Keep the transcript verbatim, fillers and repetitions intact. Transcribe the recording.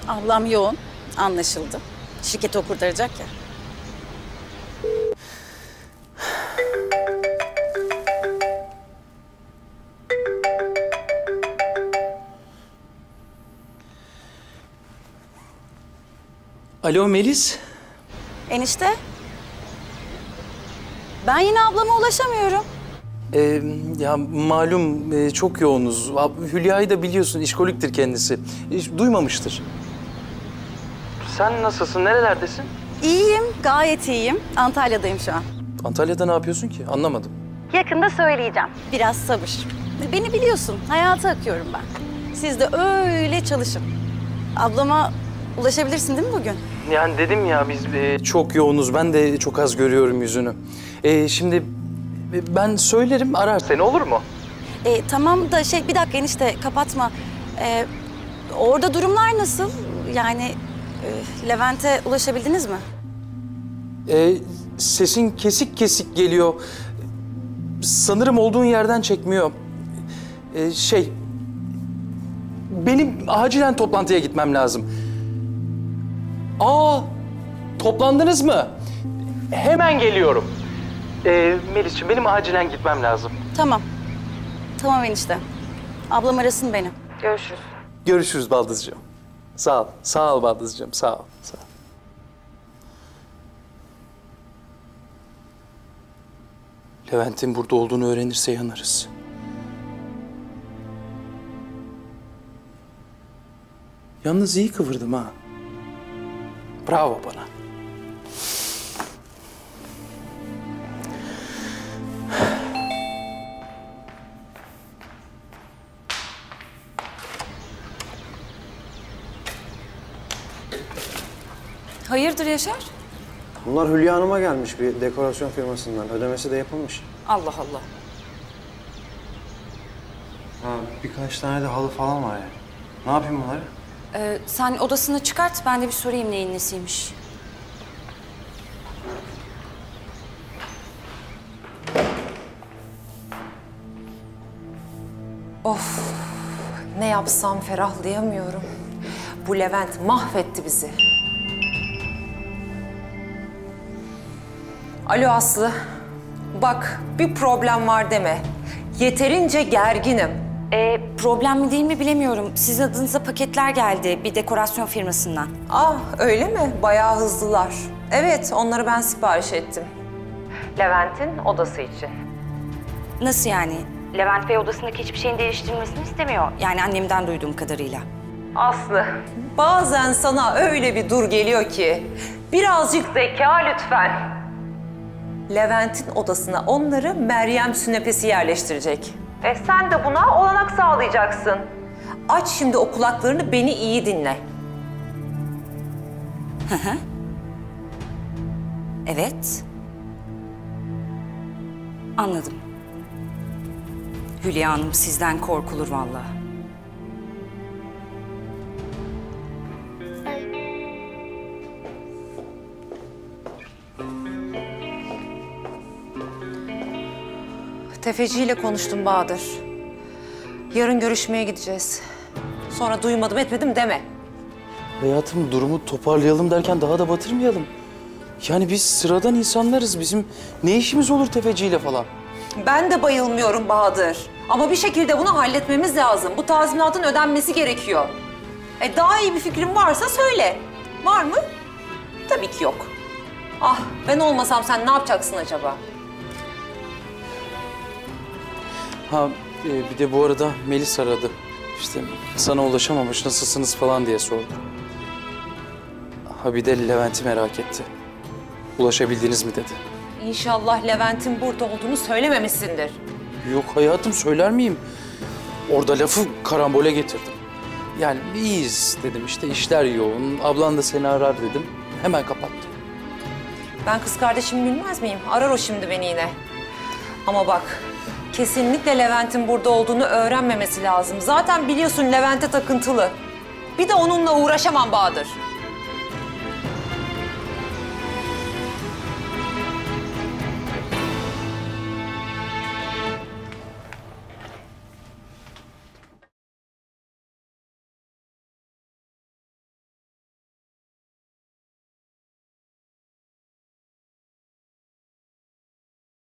Ablam yoğun, anlaşıldı. Şirketi o kurtaracak ya. Alo Melis. Enişte. Ben yine ablama ulaşamıyorum. Ee, ya malum e, çok yoğunuz. Ab- Hülya'yı da biliyorsun, işkoliktir kendisi. Hiç duymamıştır. Sen nasılsın, nerelerdesin? İyiyim, gayet iyiyim. Antalya'dayım şu an. Antalya'da ne yapıyorsun ki? Anlamadım. Yakında söyleyeceğim. Biraz sabır. Beni biliyorsun, hayata akıyorum ben. Siz de öyle çalışın. Ablama ulaşabilirsin değil mi bugün? Yani dedim ya biz e, çok yoğunuz. Ben de çok az görüyorum yüzünü. E, şimdi e, ben söylerim, arar seni, olur mu? E, tamam da şey, bir dakika enişte, kapatma. E, orada durumlar nasıl? Yani e, Levent'e ulaşabildiniz mi? E, sesin kesik kesik geliyor. Sanırım olduğun yerden çekmiyor. E, şey... Benim acilen toplantıya gitmem lazım. Aa, toplandınız mı? Hemen geliyorum. Ee, Melis'ciğim, benim acilen gitmem lazım. Tamam. Tamam enişte. Ablam arasın beni. Görüşürüz. Görüşürüz Baldızcığım. Sağ ol, sağ ol Baldızcığım, sağ ol. Sağ ol. Levent'in burada olduğunu öğrenirse yanarız. Yalnız iyi kıvırdım ha. Bravo bana. Hayırdır Yaşar? Bunlar Hülya Hanım'a gelmiş bir dekorasyon firmasından. Ödemesi de yapılmış. Allah Allah. Ha, birkaç tane de halı falan var yani. Ne yapayım bunları? Ee, sen odasını çıkart, ben de bir sorayım neyin nesiymiş. Of, ne yapsam ferahlayamıyorum. Bu Levent mahvetti bizi. Alo Aslı, bak bir problem var deme. Yeterince gerginim. Ee, problem mi değil mi bilemiyorum. Sizin adınıza paketler geldi bir dekorasyon firmasından. Ah öyle mi? Bayağı hızlılar. Evet, onları ben sipariş ettim. Levent'in odası için. Nasıl yani? Levent Bey odasındaki hiçbir şeyin değiştirilmesini istemiyor. Yani annemden duyduğum kadarıyla. Aslı, bazen sana öyle bir dur geliyor ki birazcık zeka lütfen. Levent'in odasına onları Meryem sünepesi yerleştirecek. E sen de buna olanak sağlayacaksın. Aç şimdi o kulaklarını, beni iyi dinle. Hı hı. Evet. Anladım. Hülya Hanım sizden korkulur vallahi. Tefeciyle konuştum Bahadır. Yarın görüşmeye gideceğiz. Sonra duymadım etmedim deme. Hayatım, durumu toparlayalım derken daha da batırmayalım. Yani biz sıradan insanlarız. Bizim ne işimiz olur tefeciyle falan? Ben de bayılmıyorum Bahadır. Ama bir şekilde bunu halletmemiz lazım. Bu tazminatın ödenmesi gerekiyor. E daha iyi bir fikrin varsa söyle. Var mı? Tabii ki yok. Ah, ben olmasam sen ne yapacaksın acaba? Ha e, bir de bu arada Melis aradı. İşte sana ulaşamamış, nasılsınız falan diye sordu. Ha bir de Levent'i merak etti. Ulaşabildiniz mi dedi. İnşallah Levent'in burada olduğunu söylememişsindir. Yok hayatım, söyler miyim? Orada lafı karambole getirdim. Yani iyiyiz dedim, işte işler yoğun. Ablan da seni arar dedim. Hemen kapattım. Ben kız kardeşimi bilmez miyim? Arar o şimdi beni yine. Ama bak, kesinlikle Levent'in burada olduğunu öğrenmemesi lazım. Zaten biliyorsun Levent'e takıntılı. Bir de onunla uğraşamam Bahadır.